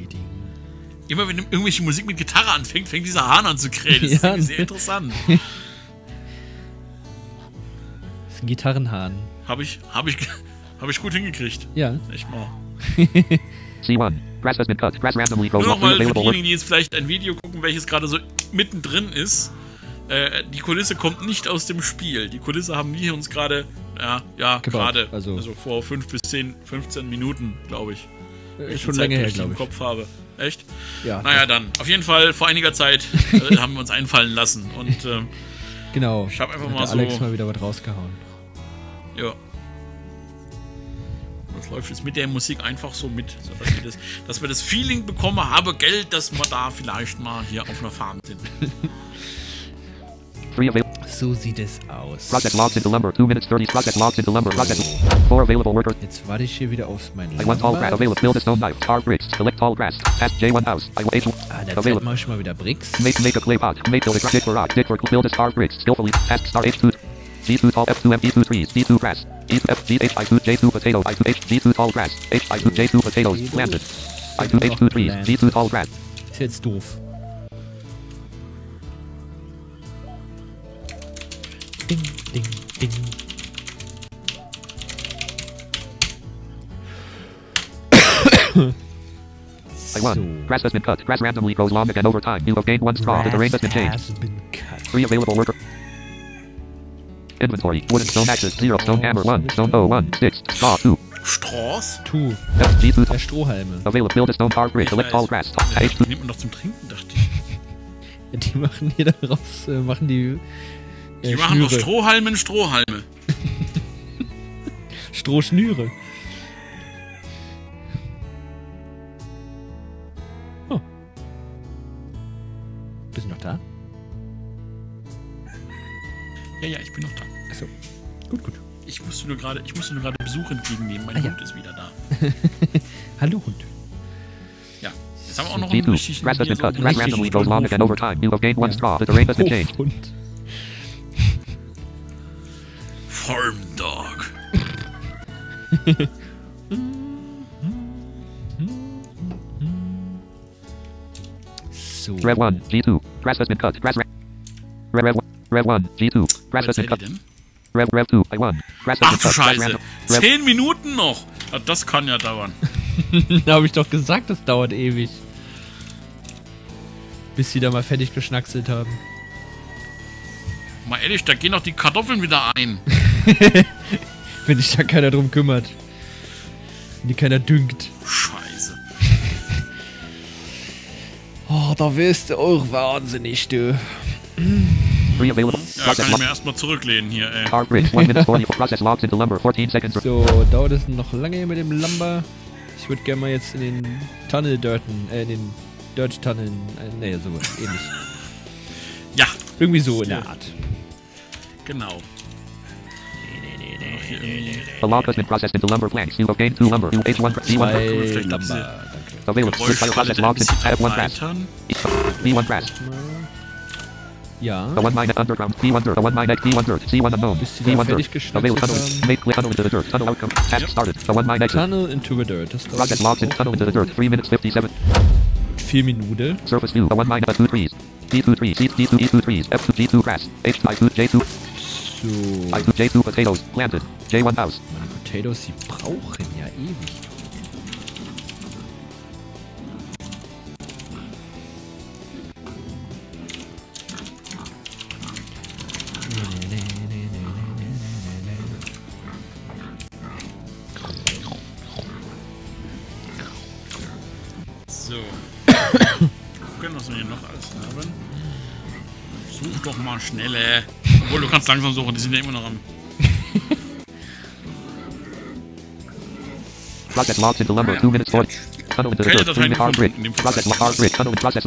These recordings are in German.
Immer wenn irgendwelche Musik mit Gitarre anfängt, fängt dieser Hahn an zu krähen. Das ist irgendwie sehr interessant. Das ist ein Gitarrenhahn. Hab ich gut hingekriegt. Ja. Echt mal. C1. Grass has been cut. Grass randomly grows Nur off three nochmal für available diejenigen, die jetzt vielleicht ein Video gucken, welches gerade so mittendrin ist. Die Kulisse kommt nicht aus dem Spiel. Die Kulisse haben wir uns gerade, gerade, also vor 5 bis 10, 15 Minuten, glaube ich. Ist schon lange her, glaube ich. Im Kopf habe. Echt? Ja. Naja, dann. Auf jeden Fall, vor einiger Zeit haben wir uns einfallen lassen. Und genau. ich habe einfach hat mal so... Alex mal wieder was rausgehauen. Ja. Das läuft jetzt mit der Musik einfach so mit, so dass wir das Feeling bekommen, habe Geld, dass wir da vielleicht mal hier auf einer Farm sind. So sieht es aus. Process logs into lumber. 2 minutes 30. Process logs into lumber. Process 4 available workers. Jetzt warte ich hier wieder auf mein I want tall grass. Available. Build a stone knife. Tar bricks. Select tall grass. Past J1 house. I want da mache ich mal wieder Bricks. Make a clay pot. Make build a dig for rock. Dig for build a star bricks. Skillfully. Past star H2. G2 tall F2 M E2 trees. D2 grass. E2 F G H I2 J2 potato. I2 H G2 tall grass. H I2 J2 potatoes. Planted. I2 H2 trees. G2 tall grass. Ist jetzt doof. Ding, ding, ding. I won. Grass has been cut. Grass randomly grows long again over time. You have gained 1 straw. The terrain has been changed. 3 available worker. Inventory. Wooden stone axes. 0. Stone hammer. 1. Stone bow. 1. Sticks. Straw. 2. Straws? G2. Der Strohhalme. Available. Build a stone tar bridge. Select tall grass. Die nimmt man doch zum Trinken, dachte ich. Ja, die machen hier daraus, machen die... Die machen doch Strohhalme. Strohschnüre. Oh. Bist du noch da? Ja, ich bin noch da. Achso. Gut. Ich musste nur gerade Besuch entgegennehmen. Mein Hund ist wieder da. Hallo Hund. Ja. Jetzt haben wir auch noch einen richtig... Grass has been cut. Grass randomly grows long again over time. You have gained 1 straw. The terrain has been changed. Farm Dog. So. Rev 1. G2. Grass has been cut. Grass Rev 1. G2. Grass has been cut. Rev 2. I won. Grass has been cut. Ach du Scheiße. 10 Minuten noch. Ja, das kann ja dauern. Da habe ich doch gesagt, das dauert ewig. Bis sie da mal fertig geschnackselt haben. Mal ehrlich, da gehen doch die Kartoffeln wieder ein. Wenn sich da keiner drum kümmert. Wenn die keiner düngt. Scheiße. Oh, da wirst du auch wahnsinnig, du. Ja, kann ich mir erstmal zurücklehnen hier, ey. So, dauert es noch lange hier mit dem Lumber? Ich würde gerne mal jetzt in den Tunnel-Dirten, in den Dirt-Tunneln, ne, so ähnlich. Ja. Irgendwie so in der Art. Genau. The log has been processed into lumber planks. You have gained 2 lumber. You H1 2 Lumber. Available. Process logs into F1 grass. B1 grass. Ja. The 1 mine underground. B1 dirt. The 1 mine B1 dirt. C1 unknown. B1 dirt. Available tunnel. Make tunnel into the dirt. Tunnel outcome. Task started. The 1 mine exit. Tunnel into the dirt. Das Process logs in tunnel into the dirt. 3 minutes 57. 4 Minuten. Surface view. The 1 mine F2 trees. D2 trees. D2 E2 trees. F2 G2 grass. H2 J2. So. I2 J2 potatoes. Planted. J1 house. Meine Potatoes, die brauchen ja ewig. So. Gucken, was wir hier noch alles haben. Such doch mal schneller. Obwohl, du kannst langsam suchen, die sind ja immer noch am... Process logs into lumber. 2 minutes 40. Tunnel into the dirt. 3 minutes hard brick. Process hard brick. Tunnel in process.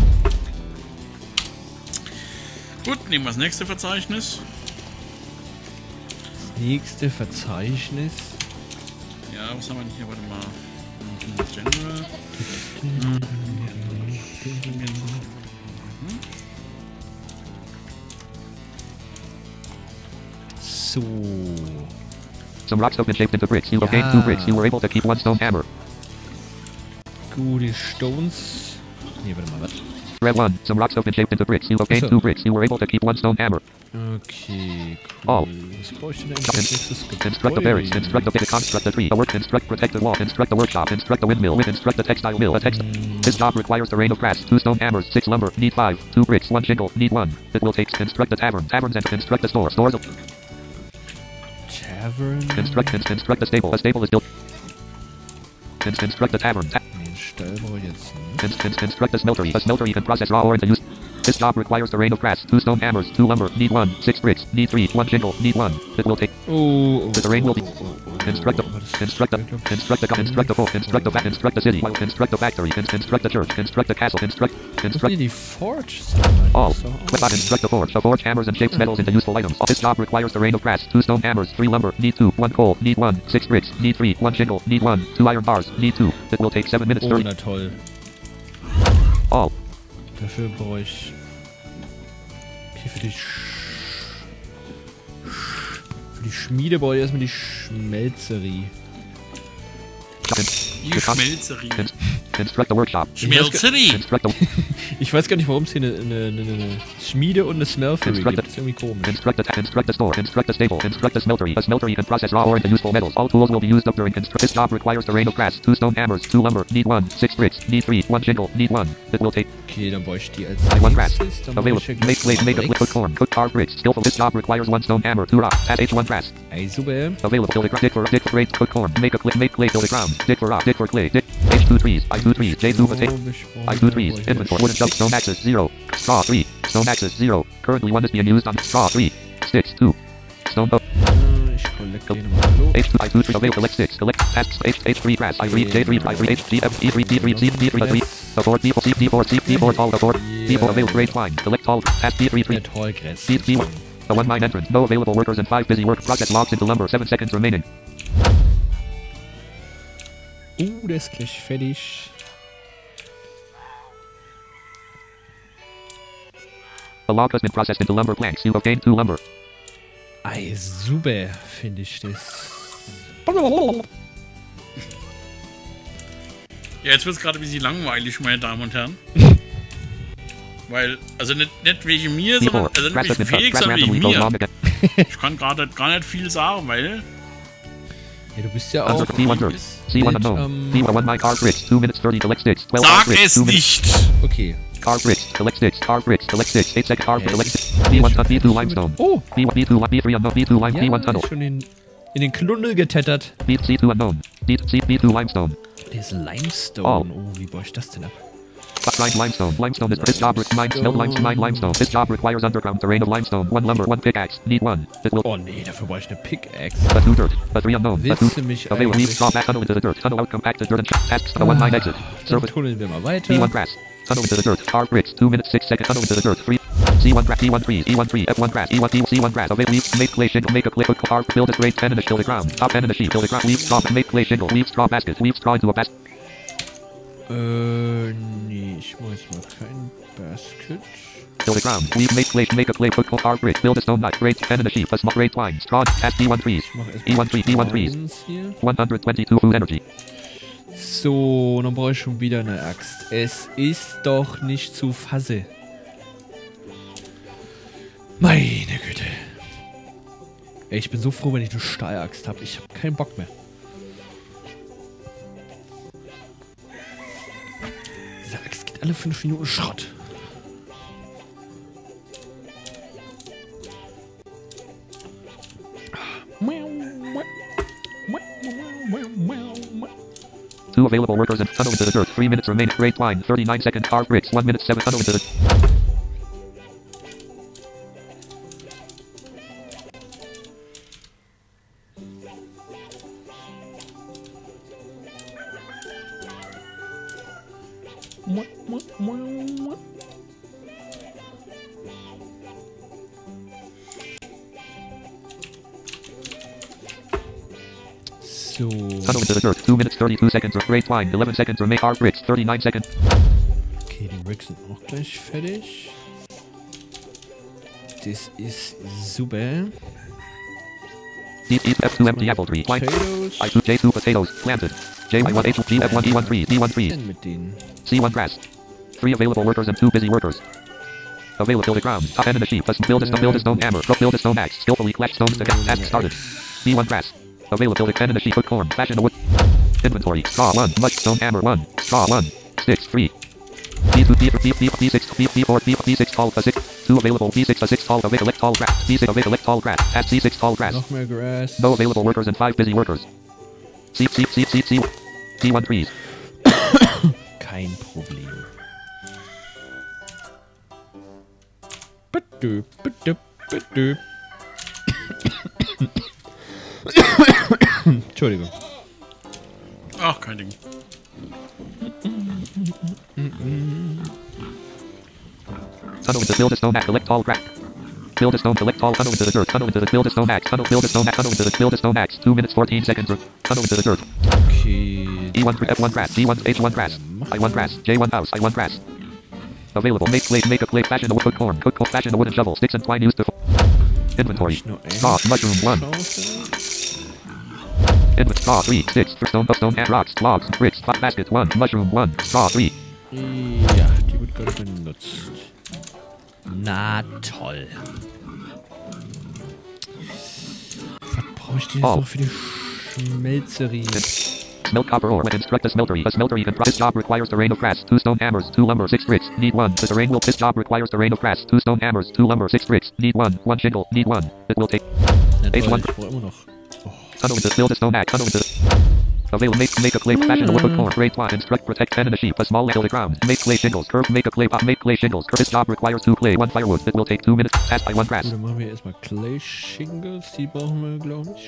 Gut, nehmen wir das nächste Verzeichnis. Nächste Verzeichnis. Ja, was haben wir denn hier? Warte mal. General. So. Some rocks have been shaped into bricks. You have gained 2 bricks. You were able to keep 1 stone hammer. Gut, die Stones. Nee, warte mal, was? Red 1. Some rocks have been shaped into bricks. You have gained 2 bricks. You were able to keep 1 stone hammer. Okay, cool. Oh. Was brauche ich denn eigentlich nächstes Gebäude? Construct the berries. Construct the construct the tree. The work. Construct protected wall. Construct the workshop. Construct the windmill. Construct the textile mill. This job requires the rain of grass. 2 stone hammers. 6 lumber. Need 5. 2 bricks. 1 shingle. Need 1. It will take. Construct the tavern. Taverns and construct the store. Stores. Tavern. Construct the stable. A stable is built. Construct the tavern. Den Stall brauche ich jetzt nicht. Construct the smeltery. A smeltery can process raw ore into use. This job requires the rain of grass. 2 stone hammers. 2 lumber. Need 1. 6 bricks. Need 3. 1 shingle. Need 1. It will take. The rain will be. Construct the city. Construct the factory. Construct the church. Construct the castle. Construct die Forge. all. Construct the forge. The forge hammers and shapes metals into useful items. This job requires the rain of grass. 2 stone hammers. 3 lumber. Need 2. 1 coal. Need 1. 6 bricks. Need 3. 1 shingle. Need 1. 2 iron bars. Need 2. It will take 7 minutes. Oh, na toll. All. Dafür brauche ich. Okay, für die Schmiede brauche ich erstmal die Schmelzerie. Die Schmelzerie. Construct the workshop. Schmelzerie. Ich weiß gar nicht, warum es hier eine Schmiede und eine Smeltery gibt. Das ist irgendwie komisch. Construct the store. Construct the stable. Construct the smeltery. A smeltery can process raw ore into useful metals. All tools will be used up during construction. This job requires the rain of grass. 2 stone hammers. 2 lumber. Need 1. 6 bricks. Need 3. 1 shingle. Need 1. It will take. Okay, dann brauche ich die als nächstes. Available. Make a cook corn. Cook carved bricks. Skillful. This job requires 1 stone hammer. 2 rocks. Add H1 grass. Ey, super. Available. Dig for grain. Cook corn. Make clay. Fill the ground. Dig for rock. Dig for clay. Dig. H2 trees. I2 trees. J2 potato. I2 trees. Inventory. Wooden shelf. Stone axes. 0. Straw 3. Stone axes. 0. Currently 1 is being used on straw 3. Sticks 2. Stone boat. Ich collect den mal. H2 I2 trees. Available. Collect 6. Collect tasks. H3 grass. I3 J3 I3 H D F D3 D3 C D3 3. Afford D4 C D4 C D4 tall afford. D4 available grade twine. Collect tall. Task D3 3. Tallgrass. D1. A 1 mine entrance. No available workers and 5 busy work. Process logs into lumber. 7 seconds remaining. Der ist gleich fertig. A log has been processed into lumber planks. You have gained 2 lumber. Ei, super, finde ich das. Ja, jetzt wird es gerade ein bisschen langweilig, meine Damen und Herren. Weil, also nicht wegen mir, sondern, also nicht wegen Felix, sondern wegen mir. Ich kann gerade gar nicht viel sagen, weil... Ja, du bist ja auch... C1 unknown. C1 my car bricks. 2 minutes 30 collect sticks. 12 Sag es nicht! Okay. Car bricks, collect sticks, car bricks, collect sticks, 8 second car bricks, collect sticks. B1 tunnel, B2 limestone. Oh! B2 B3 unknown, B2 line, Ja, B1 tunnel. schon in den Klundel getettert. C2 unknown, B2 limestone. Der ist Limestone. Oh, wie baue ich das denn ab? Limestone. Limestone is this job requires limestone. This job requires underground terrain of limestone. 1 lumber, 1 pickaxe. Need 1. Oh nee, dafür brauche ich eine Pickaxe. A 2 dirt. A 3 unknown. Willst du mich available. Leave straw back tunnel into the dirt. Tunnel out compacted dirt and tasks. A 1 mine exit. Dann tunneln wir mal weiter. B1 grass. Tunnel into the dirt. Car bricks. 2 minutes 6 seconds. Tunnel into the dirt. 3. C1 grass. E1 trees. E1 tree. F1 grass. E1 C1 grass. Available. Make clay shingle. Make a clay hook. Car. Build a grade 10 and a till the ground. Top 10 and a sheet. Till the ground. Leave straw. Make clay shingle. Leave straw basket. Leave straw into a basket. Nee, ich mache jetzt mal kein Basket. Till the ground. Leave make a clay hook. Car brick. Build a stone knife. Grade 10 and a sheet. A small grade twine. Straw. Add E1 trees. E1 tree. E1 trees. 122 food energy. So, dann brauche ich schon wieder eine Axt. Es ist doch nicht zu fassen. Meine Güte. Ey, ich bin so froh, wenn ich eine Stahlaxt habe. Ich habe keinen Bock mehr. Diese Axt geht alle 5 Minuten Schrott. Two available workers and tunnel into the dirt. 3 minutes remaining. Grade twine. 39 seconds. Carved bricks. 1 minute 7. Tunnel into the... So. Tunnel into the dirt. 2 minutes 32 seconds. Grade twine. 11 seconds remain. Carved bricks. 39 seconds. Okay, die Bricks sind auch gleich fertig. Das ist super. D2 F2 empty apple tree. I2 J2 potatoes planted. J1 H G F1 E1 3 D1 3. C1 grass. 3 available workers and 2 busy workers. Available to ground. Top end of the sheep. Build a stone hammer. Build a stone axe. Skillfully collect stones to get task started. B1 grass. Available to 10 in the sheep. Cook corn. Fashion a wood. Inventory. Straw 1. Much stone hammer 1. Straw 1. Sticks 3. B2 B6 B4 B6 tall 6. 2 available B6 6 tall collect tall grass. B6 collect tall grass. Task C6 tall grass. Noch mehr Grass. No available workers and 5 busy workers. C D1 trees. Kein Problem. Bitte. Entschuldigung. Ach, kein Ding. Tunnel into build a stone axe, collect tall crack. Build a stone, collect tall, tunnel into the dirt, tunnel into the build a stone axe, tunnel, build a stone axe, tunnel into the build a stone axe, 2 minutes 14 seconds, tunnel into the dirt. Okay. E1 F1 grass, D1 H1 grass, I1 grass, J1 house, I1 grass. Available, make a clay, fashion a wood, cook corn, fashion a wooden shovel, sticks and twine used to inventory. Straw, mushroom 1. Straw 3, 6, stone, and rocks, logs, bricks, basket 1, mushroom 1, straw 3. Ja, die wird gerade benutzt. Na toll. Was brauche ich denn jetzt noch für die Schmelzerie? Smelt copper ore when instruct a smeltery. A smeltery can this job requires terrain of grass, 2 stone hammers, 2 lumber, 6 bricks, need 1. The terrain will this job requires terrain of grass, 2 stone hammers, 2 lumber, 6 bricks, need 1. 1 shingle, need 1. It will take H1. Ich brauche immer noch. Tunnel into build a stone axe, tunnel into available make a clay fashion a wood corn, great plot, instruct protect 10 in a sheep, a small to the ground, make clay shingles, curve, make a clay pot, make clay shingles, this job requires 2 clay, 1 firewood, it will take 2 minutes, pass by 1 grass. Dann machen wir erstmal Clay Shingles, die brauchen wir, glaube ich.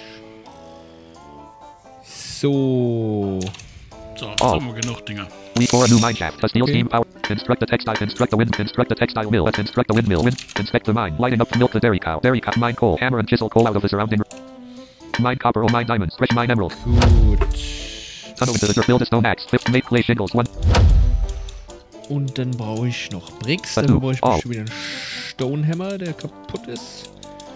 So. So, jetzt haben wir genug Dinger. We for a new mine shaft, a steel steam power, instruct the textile mill, let's instruct the windmill, inspect the mine, lighting up milk the dairy cow, mine coal, hammer and chisel coal out of the surrounding mine copper or mine diamonds, fresh mine emerald. Gut. Tunnel into the dirt, build a stone axe, make clay shingles, 1. Und dann brauche ich noch Bricks, dann brauche ich schon wieder einen Stonehammer, der kaputt ist.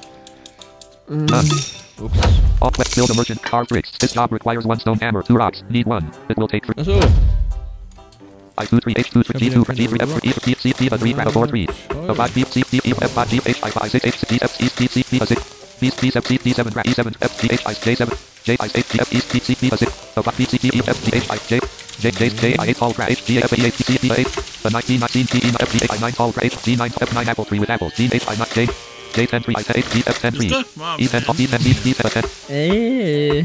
Ups. Build a merchant car bricks. This job requires 1 stone hammer, 2 rocks, need 1. It will take 3. Achso. I2 3 H2 3 G2 G3 F3 E 3 C 3 3 4 3 5 B C D E F 5 G H I 5 6 H 6 F C C C C 6 B C 7 C 7 E 7 F G H I J 7 J I 8 G F E C C C 6 5 B C D E F G H I J J I 8 tall grass H G F A 8 C C 8 the 19 T E F G I 9 tall grass H G 9 F 9 apple tree with apples G H I 9 J J 10 3 I 8 G F 10 3 E 10 E 10 E 10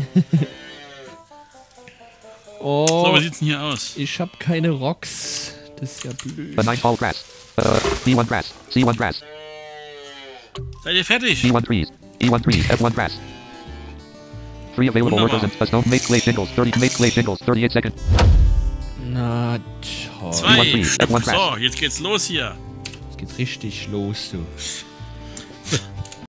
Oh. So, wie sieht's denn hier aus? Ich hab keine Rocks. Das ist ja blöd. The 9 tall grass. B1 grass. C1 grass. Seid ihr fertig? E1 trees. E1 trees. F1 grass. 3 available workers and a stone. Make clay shingles. 38 seconds. Na toll. 2 Stück. So, jetzt geht's los hier. Jetzt geht's richtig los, du.